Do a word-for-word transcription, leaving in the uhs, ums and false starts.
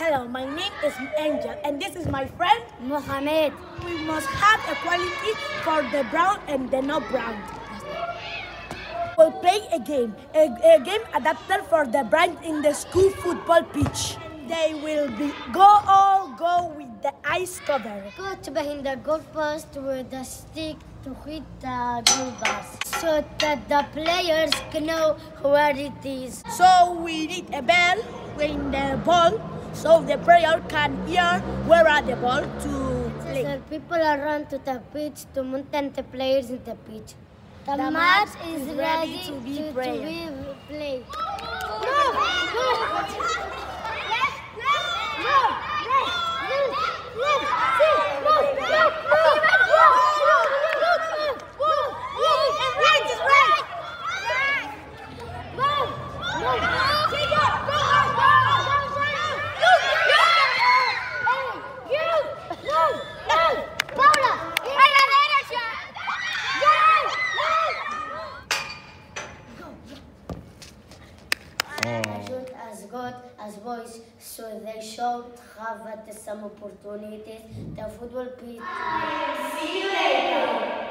Hello, my name is Angel, and this is my friend Mohammed. We must have equality for the brown and the not brown. We'll play a game, a, a game adapted for the blind in the school football pitch. They will be go all go with the eyes covered. Put behind the goalpost with a stick to hit the goal bars, so that the players can know where it is. So we need a bell in the ball, so the player can hear where are the ball to play. So people are run to the pitch to maintain the players in the pitch. The, The match match is is ready, ready to be to, to played. be played. As good as boys, so they should have the same opportunities. The football pitch. See you later.